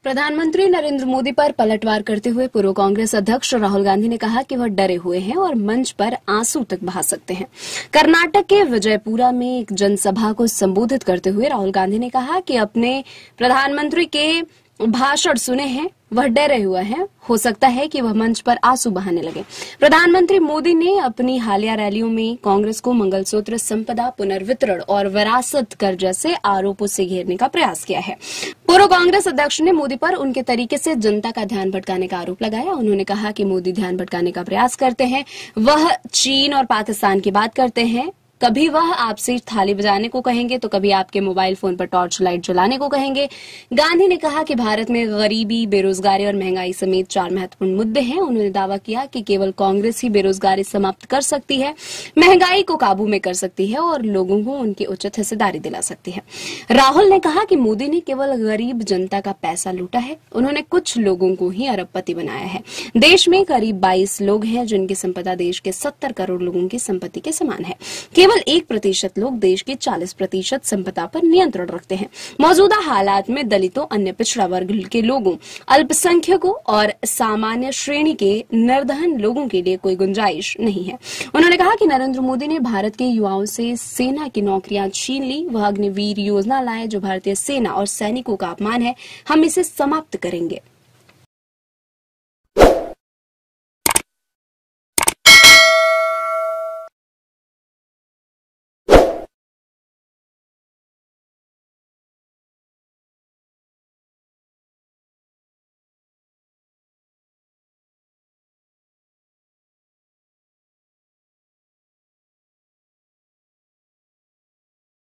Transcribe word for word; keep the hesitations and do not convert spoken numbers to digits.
प्रधानमंत्री नरेंद्र मोदी पर पलटवार करते हुए पूर्व कांग्रेस अध्यक्ष राहुल गांधी ने कहा कि वह डरे हुए हैं और मंच पर आंसू तक बहा सकते हैं। कर्नाटक के विजयपुरा में एक जनसभा को संबोधित करते हुए राहुल गांधी ने कहा कि अपने प्रधानमंत्री के भाषण सुने हैं, वह डरे हुए हैं, हो सकता है कि वह मंच पर आंसू बहाने लगे। प्रधानमंत्री मोदी ने अपनी हालिया रैलियों में कांग्रेस को मंगलसूत्र, संपदा, पुनर्वितरण और विरासत कर जैसे आरोपों से घेरने का प्रयास किया है। पूर्व कांग्रेस अध्यक्ष ने मोदी पर उनके तरीके से जनता का ध्यान भटकाने का आरोप लगाया। उन्होंने कहा कि मोदी ध्यान भटकाने का प्रयास करते हैं, वह चीन और पाकिस्तान की बात करते हैं। कभी वह आपसे थाली बजाने को कहेंगे तो कभी आपके मोबाइल फोन पर टॉर्च लाइट जलाने को कहेंगे। गांधी ने कहा कि भारत में गरीबी, बेरोजगारी और महंगाई समेत चार महत्वपूर्ण मुद्दे हैं। उन्होंने दावा किया कि केवल कांग्रेस ही बेरोजगारी समाप्त कर सकती है, महंगाई को काबू में कर सकती है और लोगों को उनकी उचित हिस्सेदारी दिला सकती है। राहुल ने कहा कि मोदी ने केवल गरीब जनता का पैसा लूटा है, उन्होंने कुछ लोगों को ही अरबपति बनाया है। देश में करीब बाईस लोग हैं जिनकी संपदा देश के सत्तर करोड़ लोगों की संपत्ति के समान है। केवल एक प्रतिशत लोग देश की चालीस प्रतिशत संपदा पर नियंत्रण रखते हैं। मौजूदा हालात में दलितों, अन्य पिछड़ा वर्ग के लोगों, अल्पसंख्यकों और सामान्य श्रेणी के निर्धन लोगों के लिए कोई गुंजाइश नहीं है। उन्होंने कहा कि नरेंद्र मोदी ने भारत के युवाओं से सेना की नौकरियां छीन ली। वह अग्निवीर योजना लाए जो भारतीय सेना और सैनिकों का अपमान है। हम इसे समाप्त करेंगे।